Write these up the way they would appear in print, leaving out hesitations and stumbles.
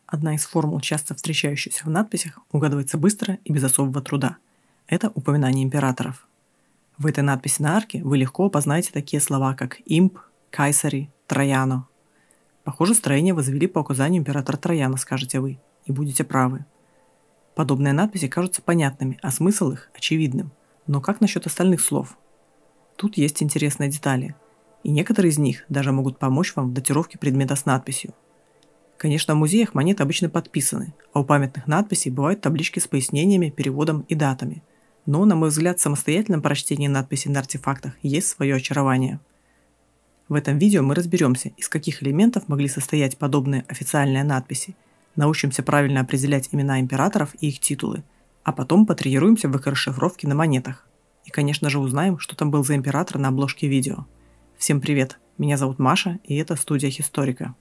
Одна из формул, часто встречающихся в надписях, угадывается быстро и без особого труда. Это упоминание императоров. В этой надписи на арке вы легко опознаете такие слова, как «имп», «кайсари», «трояно». Похоже, строение возвели по указанию императора Трояна, скажете вы, и будете правы. Подобные надписи кажутся понятными, а смысл их очевидным. Но как насчет остальных слов? Тут есть интересные детали, и некоторые из них даже могут помочь вам в датировке предмета с надписью. Конечно, в музеях монеты обычно подписаны, а у памятных надписей бывают таблички с пояснениями, переводом и датами. Но, на мой взгляд, в самостоятельном прочтении надписей на артефактах есть свое очарование. В этом видео мы разберемся, из каких элементов могли состоять подобные официальные надписи, научимся правильно определять имена императоров и их титулы, а потом потренируемся в их расшифровке на монетах. И, конечно же, узнаем, что там был за император на обложке видео. Всем привет, меня зовут Маша, и это студия Хисторика.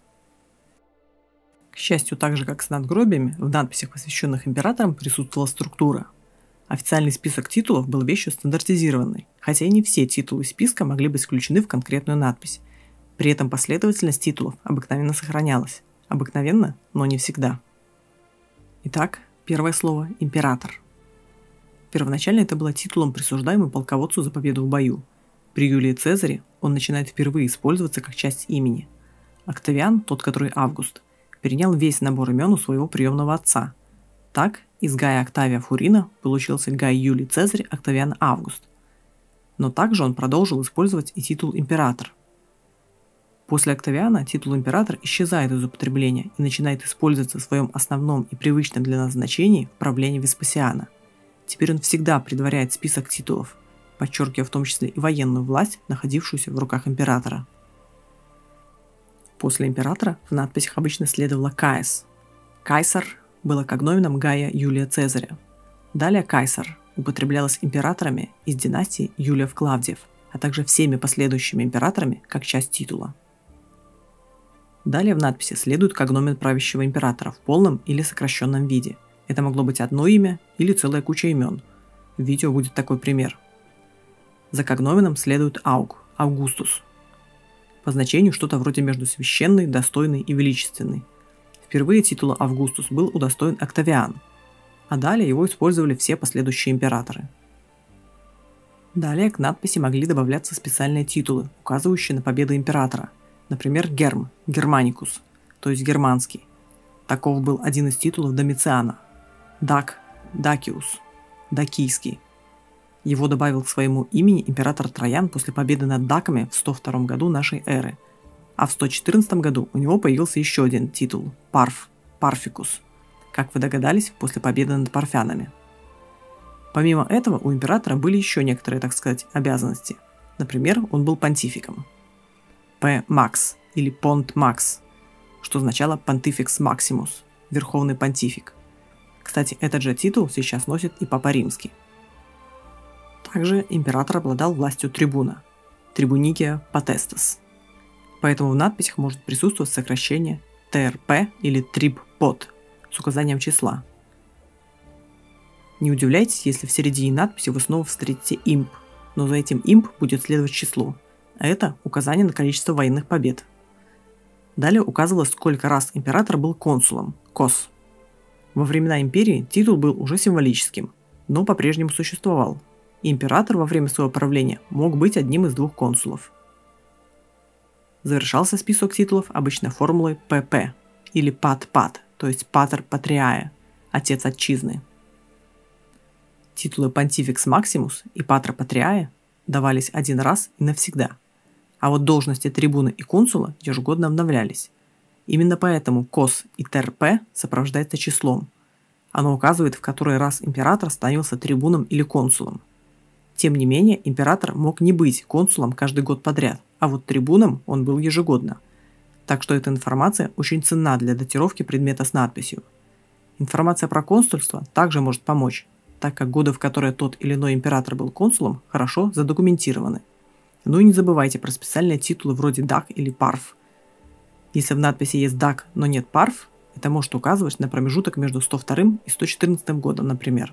К счастью, так же как с надгробиями, в надписях, посвященных императорам, присутствовала структура. Официальный список титулов был вещью стандартизированной, хотя и не все титулы списка могли быть включены в конкретную надпись. При этом последовательность титулов обыкновенно сохранялась. Обыкновенно, но не всегда. Итак, первое слово – император. Первоначально это было титулом, присуждаемым полководцу за победу в бою. При Юлии Цезаре он начинает впервые использоваться как часть имени. Октавиан, тот, который Август, перенял весь набор имен у своего приемного отца. Так, из Гая Октавия Фурина получился Гай Юлий Цезарь Октавиан Август. Но также он продолжил использовать и титул император. После Октавиана титул император исчезает из употребления и начинает использоваться в своем основном и привычном для нас значении в правлении Веспасиана. Теперь он всегда предваряет список титулов, подчеркивая в том числе и военную власть, находившуюся в руках императора. После императора в надписях обычно следовало «каэс». «Кайсар» было когноменом Гая Юлия Цезаря. Далее «кайсар» употреблялось императорами из династии Юлиев-Клавдиев, а также всеми последующими императорами как часть титула. Далее в надписи следует когномен правящего императора в полном или сокращенном виде. Это могло быть одно имя или целая куча имен. В видео будет такой пример. За когноменом следует ауг, Аугустус. По значению что-то вроде между священный, достойный и величественный. Впервые титула Августус был удостоен Октавиан, а далее его использовали все последующие императоры. Далее к надписи могли добавляться специальные титулы, указывающие на победы императора. Например, Герм, Германикус, то есть германский. Таков был один из титулов Домициана. Дак, Дакиус, Дакийский. Его добавил к своему имени император Троян после победы над даками в 102 году нашей эры. А в 114 году у него появился еще один титул – Парф, Парфикус, как вы догадались, после победы над парфянами. Помимо этого у императора были еще некоторые, так сказать, обязанности. Например, он был понтификом. П. Макс или Понт Макс, что означало Pontifex Maximus, верховный понтифик. Кстати, этот же титул сейчас носит и Папа Римский. Также император обладал властью трибуна – Трибуникия Potestas. Поэтому в надписях может присутствовать сокращение ТРП или Трибпот с указанием числа. Не удивляйтесь, если в середине надписи вы снова встретите имп, но за этим имп будет следовать число, а это указание на количество военных побед. Далее указывалось, сколько раз император был консулом – кос. Во времена империи титул был уже символическим, но по-прежнему существовал. И император во время своего правления мог быть одним из двух консулов. Завершался список титулов обычно формулой ПП или Пат-Пат, то есть Патер Патриае, отец отчизны. Титулы Pontifex Maximus и Патер Патриае давались один раз и навсегда, а вот должности трибуна и консула ежегодно обновлялись. Именно поэтому КОС и ТРП сопровождается числом. Оно указывает, в который раз император становился трибуном или консулом. Тем не менее, император мог не быть консулом каждый год подряд, а вот трибуном он был ежегодно. Так что эта информация очень ценна для датировки предмета с надписью. Информация про консульство также может помочь, так как годы, в которые тот или иной император был консулом, хорошо задокументированы. Ну и не забывайте про специальные титулы вроде Дак или Парф. Если в надписи есть Дак, но нет Парф, это может указывать на промежуток между 102 и 114 годом, например.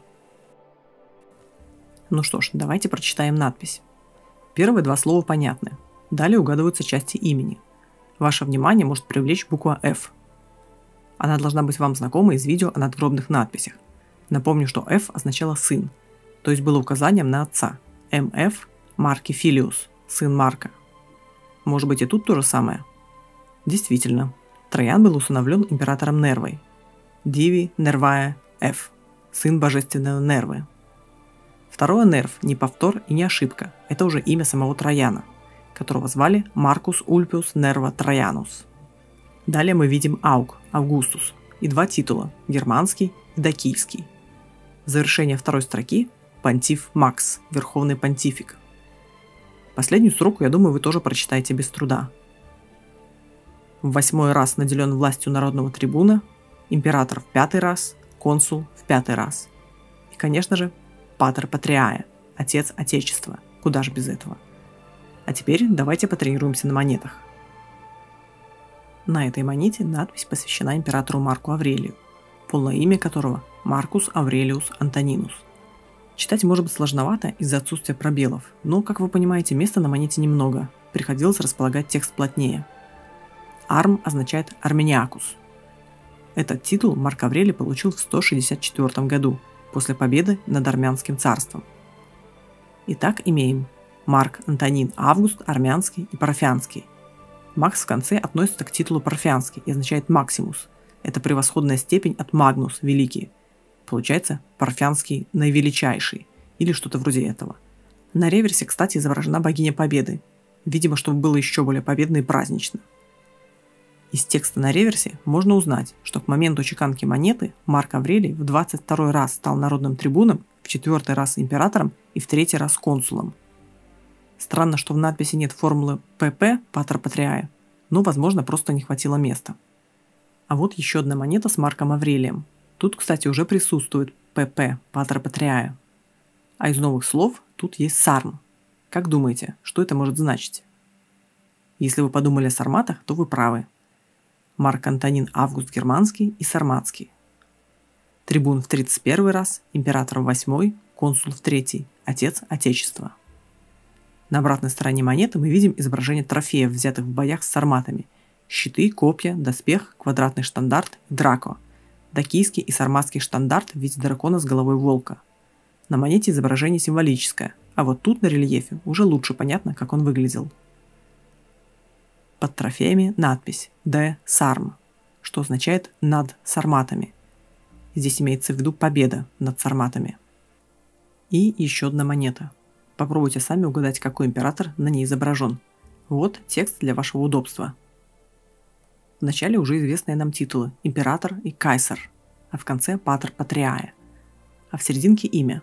Ну что ж, давайте прочитаем надпись. Первые два слова понятны. Далее угадываются части имени. Ваше внимание может привлечь буква F. Она должна быть вам знакома из видео о надгробных надписях. Напомню, что F означало «сын», то есть было указанием на отца. МФ – Марки Филиус, сын Марка. Может быть и тут то же самое? Действительно, Траян был усыновлен императором Нервой. Диви Нервая F, сын божественного Нервы. Второе Нерв не повтор и не ошибка, это уже имя самого Траяна, которого звали Маркус Ульпиус Нерва Траянус. Далее мы видим Ауг, Августус, и два титула – германский и дакийский. В завершение второй строки – Понтиф Макс, Верховный Понтифик. Последнюю строку, я думаю, вы тоже прочитаете без труда. В 8-й раз наделен властью народного трибуна, император в 5-й раз, консул в 5-й раз. И, конечно же, Патер Патриае, отец Отечества, куда же без этого. А теперь давайте потренируемся на монетах. На этой монете надпись посвящена императору Марку Аврелию, полное имя которого Маркус Аврелиус Антонинус. Читать может быть сложновато из-за отсутствия пробелов, но, как вы понимаете, места на монете немного, приходилось располагать текст плотнее. Арм означает Армениакус. Этот титул Марк Аврелий получил в 164 году, после победы над Армянским царством. Итак, имеем Марк Антонин Август, Армянский и Парфянский. Макс в конце относится к титулу Парфянский и означает Максимус. Это превосходная степень от Магнус, великий. Получается, Парфянский наивеличайший, или что-то вроде этого. На реверсе, кстати, изображена богиня Победы, видимо, чтобы было еще более победно и празднично. Из текста на реверсе можно узнать, что к моменту чеканки монеты Марк Аврелий в 22 раз стал народным трибуном, в 4 раз императором и в 3 раз консулом. Странно, что в надписи нет формулы ПП, Патер Патриае, но, возможно, просто не хватило места. А вот еще одна монета с Марком Аврелием. Тут, кстати, уже присутствует ПП, Патер Патриае. А из новых слов тут есть сарм. Как думаете, что это может значить? Если вы подумали о сарматах, то вы правы. Марк Антонин Август Германский и Сарматский. Трибун в 31 раз, император в 8-й, консул в 3-й, отец Отечества. На обратной стороне монеты мы видим изображение трофеев, взятых в боях с сарматами. Щиты, копья, доспех, квадратный штандарт и драко. Дакийский и сарматский штандарт в виде дракона с головой волка. На монете изображение символическое, а вот тут на рельефе уже лучше понятно, как он выглядел. Под трофеями надпись «Д. Сарм», что означает «над сарматами». Здесь имеется в виду победа над сарматами. И еще одна монета. Попробуйте сами угадать, какой император на ней изображен. Вот текст для вашего удобства. Вначале уже известные нам титулы «Император» и «Кайсар», а в конце «Патер Патриае», а в серединке имя.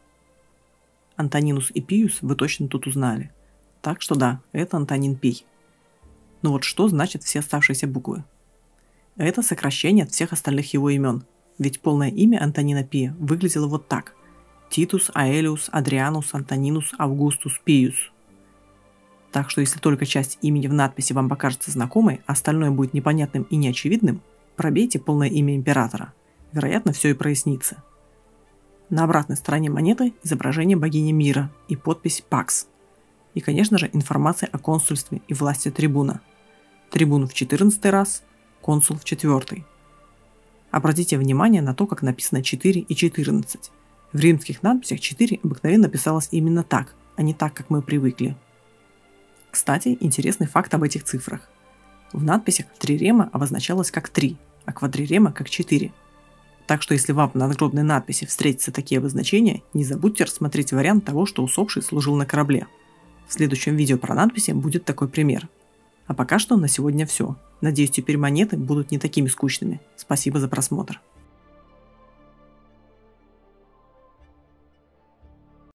Антонинус и Пиус вы точно тут узнали. Так что да, это Антонин Пий. Но вот что значат все оставшиеся буквы? Это сокращение от всех остальных его имен, ведь полное имя Антонина Пия выглядело вот так: Титус Аэлиус Адрианус Антонинус Августус Пиус. Так что если только часть имени в надписи вам покажется знакомой, а остальное будет непонятным и неочевидным, пробейте полное имя императора. Вероятно, все и прояснится. На обратной стороне монеты изображение богини мира и подпись «Пакс». И, конечно же, информация о консульстве и власти трибуна. Трибун в 14 раз, консул в 4. Обратите внимание на то, как написано 4 и 14. В римских надписях 4 обыкновенно писалось именно так, а не так, как мы привыкли. Кстати, интересный факт об этих цифрах. В надписях трирема обозначалось как 3, а квадрирема как 4. Так что если вам в надгробной надписи встретятся такие обозначения, не забудьте рассмотреть вариант того, что усопший служил на корабле. В следующем видео про надписи будет такой пример. А пока что на сегодня все. Надеюсь, теперь монеты будут не такими скучными. Спасибо за просмотр.